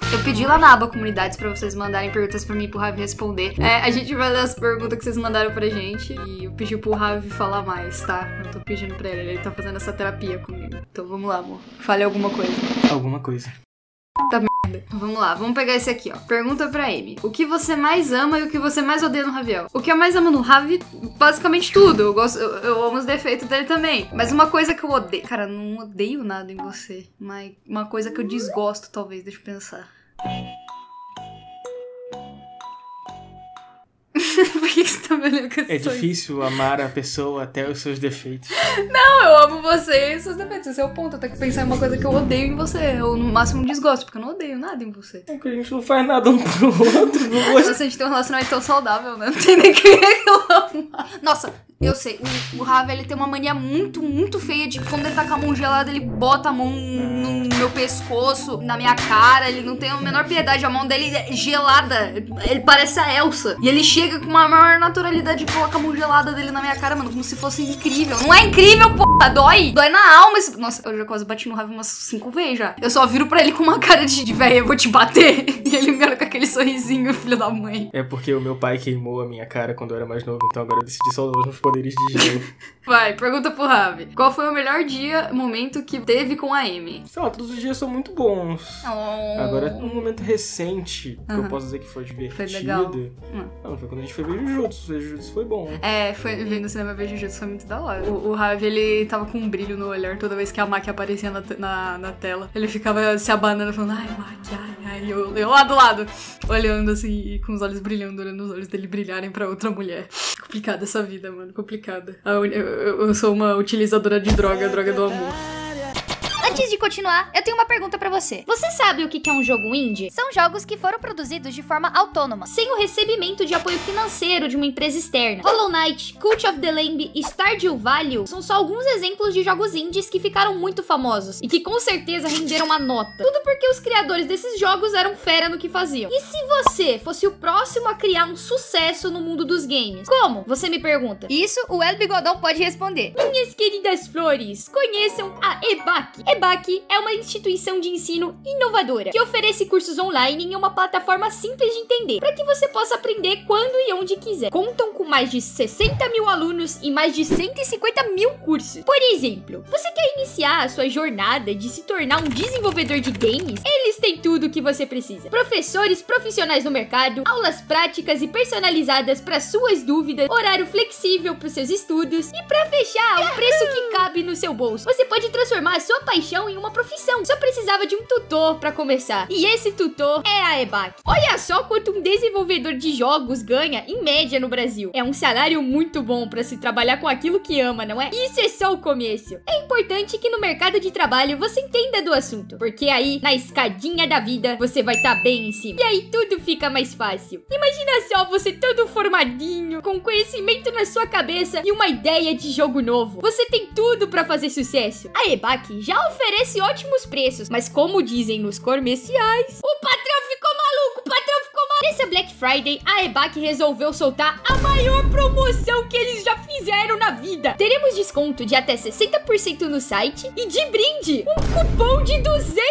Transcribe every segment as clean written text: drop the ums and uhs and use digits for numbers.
Eu pedi lá na aba comunidades pra vocês mandarem perguntas pra mim pro Ravi responder. A gente vai ler as perguntas que vocês mandaram pra gente. E eu pedi pro Ravi falar mais, tá? Eu tô pedindo pra ele tá fazendo essa terapia comigo. Então vamos lá, amor. Fale alguma coisa. Alguma coisa. Tá merda. Vamos lá, vamos pegar esse aqui, ó. Pergunta pra Amy. O que você mais ama e o que você mais odeia no Raviel? O que eu mais amo no Ravi, basicamente tudo. Eu amo os defeitos dele também. Mas uma coisa que eu odeio... Cara, eu não odeio nada em você. Mas uma coisa que eu desgosto, talvez. Deixa eu pensar. Por que você tá me olhando com É difícil amar a pessoa até os seus defeitos. Não, eu amo você e os seus defeitos. Esse é o ponto. Eu tenho que pensar em uma coisa que eu odeio em você. Ou no máximo desgosto, porque eu não odeio nada em você. É que a gente não faz nada um pro outro. Não Nossa, a gente tem um relacionamento tão saudável, né? Não tem nem que reclamar. Nossa, eu sei. O Ravi, ele tem uma mania muito, muito feia de quando ele tá com a mão gelada, ele bota a mão no meu pescoço, na minha cara. Ele não tem a menor piedade. A mão dele é gelada. Ele parece a Elsa. E ele chega com uma maior naturalidade e coloca a mão gelada dele na minha cara, mano, como se fosse incrível. Não é incrível, porra. Dói. Dói na alma. Nossa, eu já quase bati no Ravi umas 5 vezes já. Eu só viro pra ele com uma cara de velho, eu vou te bater. E ele me olha com aquele sorrisinho, filho da mãe. É porque o meu pai queimou a minha cara quando eu era mais novo, então agora eu decidi só usar os poderes de gelo. Vai, pergunta pro Ravi. Qual foi o melhor momento que teve com a Amy? Sei lá, todos os dias são muito bons. Oh. Agora, um momento recente, que eu posso dizer que foi divertido. Foi legal. Não, foi quando a gente foi ver Jujutsu. Ver Jujutsu foi bom. Foi vendo no cinema ver Jujutsu, foi muito da hora. O Ravi, ele tava com um brilho no olhar toda vez que a Maki aparecia na tela. Ele ficava se abanando, falando, ai, Maki, ai. Eu lá do lado, olhando assim, e com os olhos brilhando, olhando os olhos dele brilharem pra outra mulher. Complicada essa vida, mano, complicada. Eu sou uma utilizadora de droga do amor. Antes de continuar, eu tenho uma pergunta pra você. Você sabe o que é um jogo indie? São jogos que foram produzidos de forma autônoma, sem o recebimento de apoio financeiro de uma empresa externa. Hollow Knight, Cult of the Lamb e Stardew Valley são só alguns exemplos de jogos indies que ficaram muito famosos e que com certeza renderam uma nota. Tudo porque os criadores desses jogos eram fera no que faziam. E se você fosse o próximo a criar um sucesso no mundo dos games? Como? Você me pergunta. Isso, o El Bigodão pode responder. Minhas queridas flores, conheçam a EBAC. EBAC é uma instituição de ensino inovadora que oferece cursos online em uma plataforma simples de entender, para que você possa aprender quando e onde quiser. Contam com mais de 60 mil alunos e mais de 150 mil cursos. Por exemplo, você quer iniciar a sua jornada de se tornar um desenvolvedor de games? Eles têm tudo o que você precisa. Professores profissionais no mercado, aulas práticas e personalizadas para suas dúvidas, horário flexível para os seus estudos e para fechar, um preço que cabe no seu bolso. Você pode transformar a sua paixão em uma profissão. Só precisava de um tutor para começar. E esse tutor é a EBAC. Olha só quanto um desenvolvedor de jogos ganha em média no Brasil. É um salário muito bom para se trabalhar com aquilo que ama, não é? Isso é só o começo. É importante que no mercado de trabalho você entenda do assunto, porque aí, na escadinha da vida, você vai estar bem em cima. E aí tudo fica mais fácil. Imagina só você todo formadinho, com conhecimento na sua cabeça e uma ideia de jogo novo. Você tem tudo para fazer sucesso. A EBAC já oferece ótimos preços, mas como dizem nos comerciais, o patrão ficou maluco, o patrão ficou maluco. Nessa Black Friday, a EBAC resolveu soltar a maior promoção que eles já fizeram na vida. Teremos desconto de até 60% no site e de brinde, um cupom de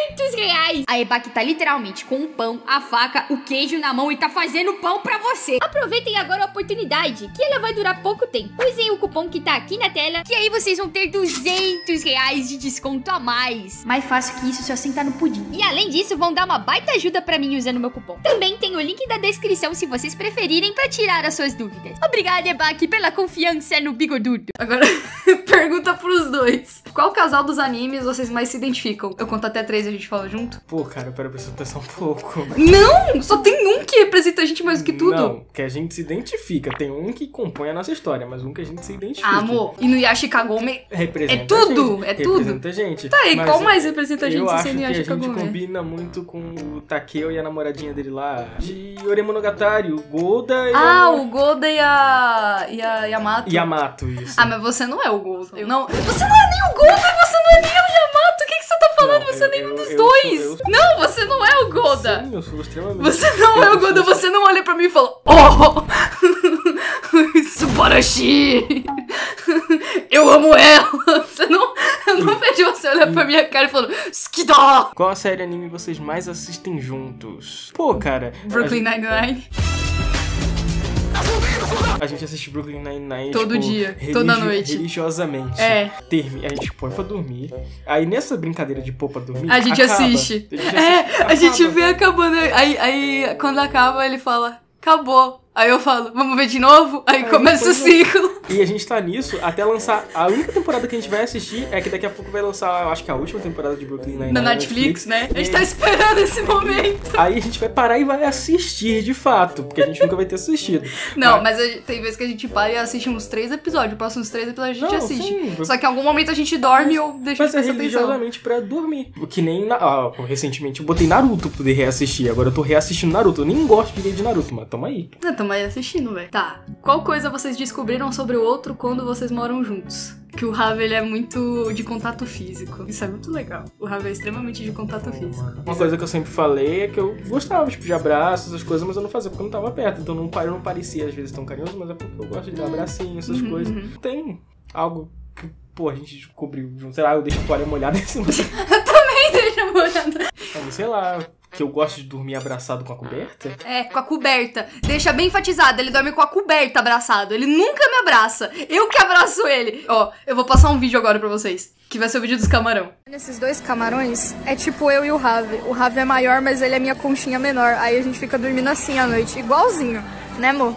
R$200. A EBAC tá literalmente com o pão, a faca, o queijo na mão e tá fazendo pão pra você. Aproveitem agora a oportunidade, que ela vai durar pouco tempo. Usem o cupom que tá aqui na tela, que aí vocês vão ter R$200 de desconto a mais. Mais fácil que isso, só sentar no pudim. E além disso, vão dar uma baita ajuda pra mim usando meu cupom. Também tem o link da descrição se vocês preferirem pra tirar as suas dúvidas. Obrigada, EBAC, pela confiança no bigodudo. Agora, pergunta pros dois. Qual casal dos animes vocês mais se identificam? Eu conto até 3 e a gente fala junto? Pô, cara, pera, preciso pensar um pouco. Não! Só tem um que representa a gente mais do que tudo. Não, que a gente se identifica. Tem um que compõe a nossa história, mas um que a gente se identifica. Ah, amor. E no Yashi Kagome representa é tudo, é tudo. Representa a gente. Tá, e qual mais representa a gente eu sem acho ser no que Yashi a gente Kagome? combina muito com o Takeo e a namoradinha dele lá. De Yoremonogatari, o Golda e o Golda e a Yamato. Yamato, isso. Ah, mas você não é o Golda. Você não é nem o Golda, você não é nem o Yamato. O que você tá falando? Você é nenhum dos dois. Não, você não é o Golda. Sim, eu sou extremamente... Você não é o Golda, você não olha pra mim e fala, oh, Subarashi, eu amo ela. Você não Eu não vejo você olhando pra minha cara e falando Skida! Qual a série anime vocês mais assistem juntos? Pô, cara... Brooklyn Nine-Nine. A gente assiste Brooklyn Nine-Nine todo tipo, dia, toda noite. Religiosamente. É. A gente põe pra dormir. Aí nessa brincadeira de pôr pra dormir, a gente acaba. assiste. A gente vê acabando. Aí quando acaba, ele fala, acabou. Aí eu falo, vamos ver de novo? Aí começa o ciclo. E a gente tá nisso até lançar... A única temporada que a gente vai assistir é que daqui a pouco vai lançar, eu acho que a última temporada de Brooklyn Nine-Nine na Netflix, né? A gente tá esperando esse momento. Aí a gente vai parar e vai assistir, de fato. Porque a gente nunca vai ter assistido. Não, mas tem vezes que a gente para e assiste uns 3 episódios. Os próximos 3 episódios a gente assiste. Sim. Só que em algum momento a gente dorme ou deixa de prestar atenção. Religiosamente pra dormir. Que nem... recentemente eu botei Naruto pra poder reassistir. Agora eu tô reassistindo Naruto. Eu nem gosto de Naruto, mas tamo aí. Não, tamo aí assistindo, velho. Tá. Qual coisa vocês descobriram sobre o outro quando vocês moram juntos? Que o Rav, ele é muito de contato físico. Isso é muito legal. O Rav é extremamente de contato físico. Uma coisa que eu sempre falei é que eu gostava, tipo, de abraços, essas coisas, mas eu não fazia porque eu não tava perto. Então eu não parecia, às vezes, tão carinhoso, mas é porque eu gosto de dar abracinho, essas coisas. Tem algo que, pô, a gente descobriu junto. Sei lá, eu deixo a toalha molhada em cima. Eu também deixo molhada. Sei lá... Que eu gosto de dormir abraçado com a coberta? É, com a coberta. Deixa bem enfatizado, ele dorme com a coberta abraçado. Ele nunca me abraça. Eu que abraço ele. Ó, eu vou passar um vídeo agora pra vocês. Que vai ser o vídeo dos camarão. Nesses 2 camarões, é tipo eu e o Rav. O Rav é maior, mas ele é minha conchinha menor. Aí a gente fica dormindo assim à noite. Igualzinho, né, amor?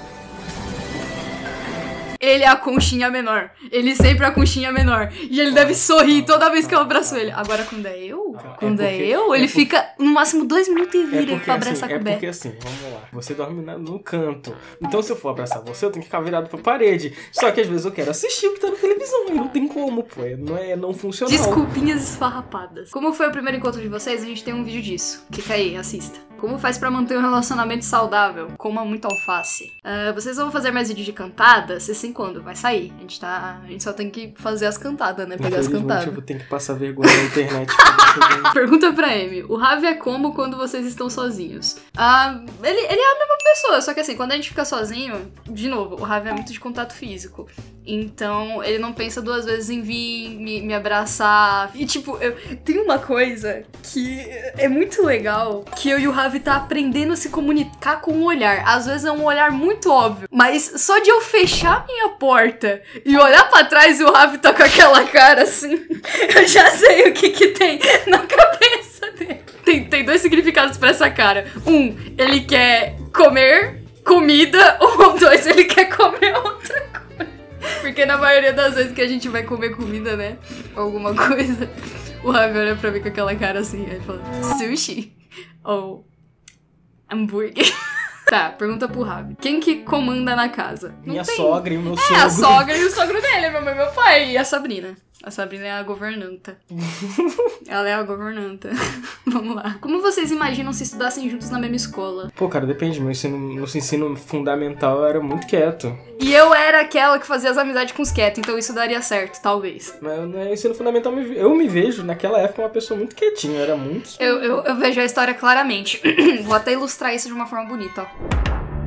Ele é a conchinha menor. Ele sempre é a conchinha menor. E ele deve sorrir toda vez que eu abraço ele. Agora, quando é eu, ele fica no máximo 2 minutos e vira pra abraçar a coberta. É porque assim, vamos lá. Você dorme no canto. Então, se eu for abraçar você, eu tenho que ficar virado pra parede. Só que às vezes eu quero assistir o que tá na televisão. E não tem como, pô. Não funciona. Desculpinhas esfarrapadas. Como foi o primeiro encontro de vocês? A gente tem um vídeo disso. Clica aí, assista. Como faz pra manter um relacionamento saudável? Coma muito alface. Vocês vão fazer mais vídeos de cantada? Se sim, quando? Vai sair. A gente só tem que fazer as cantadas, né? Pegar as cantadas. Eu vou ter que passar vergonha na internet. Pergunta pra Amy. O Rav é como quando vocês estão sozinhos? Ele é a mesma pessoa, só que assim, quando a gente fica sozinho, de novo, o Rav é muito de contato físico. Então, ele não pensa 2 vezes em vir me abraçar. E tipo, tem uma coisa que é muito legal, que eu e o Rav tá aprendendo a se comunicar com o olhar. Às vezes é um olhar muito óbvio, mas só de eu fechar minha porta e olhar pra trás e o Rav tá com aquela cara assim, eu já sei o que tem na cabeça dele. Tem 2 significados pra essa cara. 1, ele quer comer comida, ou 2, ele quer comer outra coisa. Porque na maioria das vezes que a gente vai comer comida, né, alguma coisa, o Rav olha pra mim com aquela cara assim, ele fala, sushi ou hambúrguer. Tá, pergunta pro Rav. Quem que comanda na casa? Minha sogra e o meu sogro. A sogra e o sogro dele, minha mãe e meu pai. E a Sabrina. A Sabrina é a governanta. Ela é a governanta. Vamos lá. Como vocês imaginam se estudassem juntos na mesma escola? Pô, cara, depende. No ensino fundamental eu era muito quieto. E eu era aquela que fazia as amizades com os quietos, então isso daria certo, talvez. Mas no ensino fundamental eu me vejo, naquela época, uma pessoa muito quietinha. Eu era muito... Eu vejo a história claramente. Vou até ilustrar isso de uma forma bonita, ó.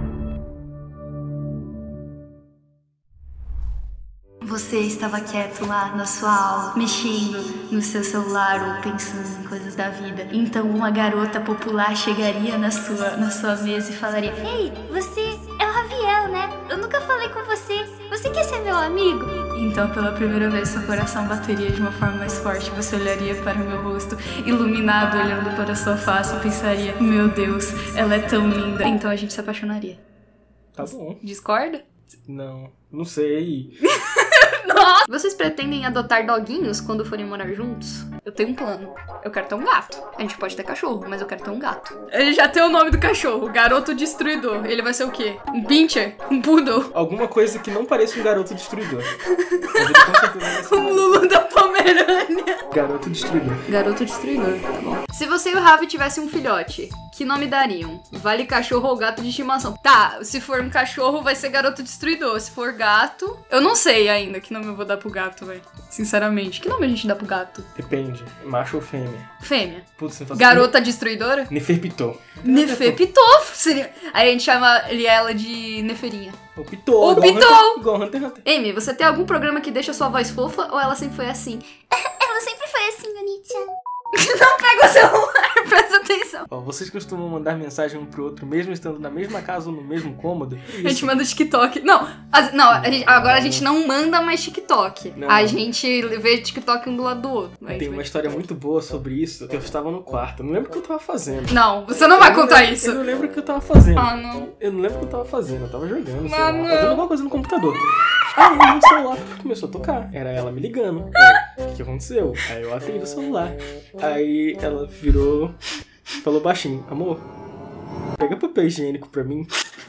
Você estava quieto lá na sua aula, mexendo no seu celular ou pensando em coisas da vida. Então uma garota popular chegaria na sua mesa e falaria: Ei, você é o Raviel, né? Eu nunca falei com você. Você quer ser meu amigo? Então pela primeira vez seu coração bateria de uma forma mais forte. Você olharia para o meu rosto, iluminado, olhando para a sua face e pensaria: meu Deus, ela é tão linda. Então a gente se apaixonaria. Tá bom. Discorda? Não sei. Nossa! Vocês pretendem adotar doguinhos quando forem morar juntos? Eu tenho um plano. Eu quero ter um gato. A gente pode ter cachorro, mas eu quero ter um gato. Ele já tem o nome do cachorro, Garoto Destruidor. Ele vai ser o quê? Um pincher? Um poodle? Alguma coisa que não pareça um garoto destruidor. Mas ele com certeza vai ser um Lulu da Pomerânia. Garoto Destruidor. Garoto Destruidor, tá bom. Se você e o Ravi tivessem um filhote, que nome dariam? Vale cachorro ou gato de estimação? Tá, se for um cachorro, vai ser garoto destruidor. Se for gato, eu não sei ainda que nome eu vou dar pro gato, velho. Sinceramente. Que nome a gente dá pro gato? Depende. Macho ou fêmea? Fêmea. Putz, você faz Garota destruidora? Neferpitou. Neferpitou. Seria... Aí a gente chama ela de Neferinha. O Pitou. O Pitou. Igual Hunter x Hunter. Amy, você tem algum programa que deixa sua voz fofa ou ela sempre foi assim? Ela sempre foi assim, bonitinha. Não pega o celular, presta atenção. Ó, vocês costumam mandar mensagem um pro outro, mesmo estando na mesma casa ou no mesmo cômodo? A gente manda TikTok. Não, agora a gente não manda mais TikTok. Não. A gente vê TikTok um do lado do outro. Mas Tem uma história muito boa sobre isso, que eu estava no quarto. Eu não lembro o que eu tava fazendo. Não, você não vai contar isso. Eu não lembro o que eu tava fazendo. Ah, não. Eu não lembro o que eu tava fazendo. Eu tava jogando, sei Ah, lá, não. fazendo alguma coisa no computador. Aí meu celular começou a tocar. Era ela me ligando. Aí, o que aconteceu? Aí eu atendi o celular. Aí ela virou, falou baixinho: amor, pega papel higiênico pra mim.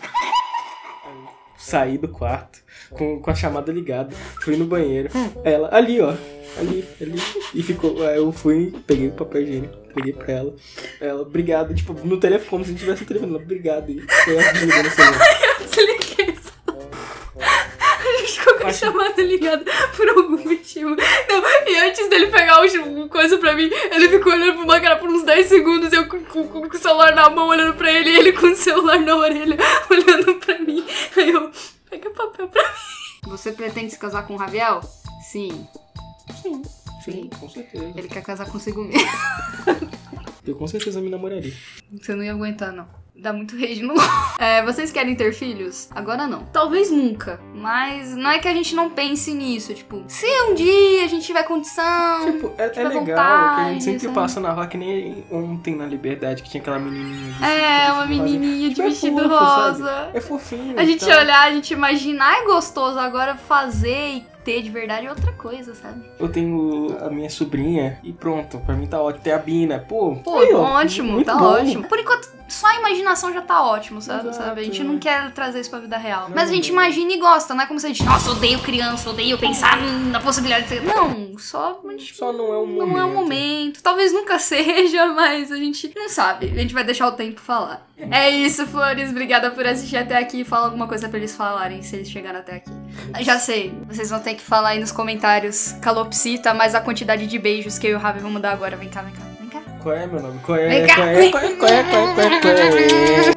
Aí eu saí do quarto com a chamada ligada. Fui no banheiro. Ela, ali ó. Ali. E ficou. Aí eu fui, peguei o papel higiênico, peguei pra ela. Ela, obrigado. Tipo, no telefone, como se a gente tivesse no telefone. Ela, obrigado. E foi ela desligando o celular. Eu desliguei isso. A gente ficou com a chamada ligada por algum motivo. Não, e antes dele pegar o coisa pra mim, ele ficou olhando pra uma cara por uns 10 segundos, eu com o celular na mão olhando pra ele, e ele com o celular na orelha olhando pra mim. Aí eu, pega papel pra mim. Você pretende se casar com o Raviel? Sim. Sim, com certeza. Ele quer casar consigo mesmo. Eu com certeza me namoraria. Você não ia aguentar, não. Dá muito rage no... vocês querem ter filhos? Agora não. Talvez nunca. Mas não é que a gente não pense nisso. Tipo, se um dia a gente tiver condição... Tipo, é tiver legal vontade, que a gente sempre sabe? passa na rua, que nem ontem na Liberdade, que tinha aquela menininha. Uma menininha de Tipo, vestido fofo, rosa. sabe? É fofinho. A e gente tal. olhar, a gente imaginar é gostoso. Agora fazer e ter de verdade é outra coisa, sabe? Eu tenho a minha sobrinha e pronto, pra mim tá ótimo. Tem a Bina, pô. Pô, aí, ó, ótimo, muito tá bom. ótimo. Por enquanto, só a imaginação já tá ótimo, sabe? Exato, A gente é. não quer trazer isso pra vida real. Não, Mas a gente não. imagina e gosta, não é como se a gente, nossa, odeio criança, odeio pensar na possibilidade de ter... Não, só a gente Só não é o momento. não é o momento. Talvez nunca seja, mas a gente não sabe. A gente vai deixar o tempo falar. É isso, Flores. Obrigada por assistir até aqui. Fala alguma coisa pra eles falarem, se eles chegaram até aqui. Já sei. Vocês vão ter que falar aí nos comentários calopsita, mas a quantidade de beijos que eu e o Ravi vamos dar agora. Vem cá, vem cá, vem cá. Qual é meu nome? Qual é? Vem cá. Qual é? Qual é? Qual é? Qual é? Qual é?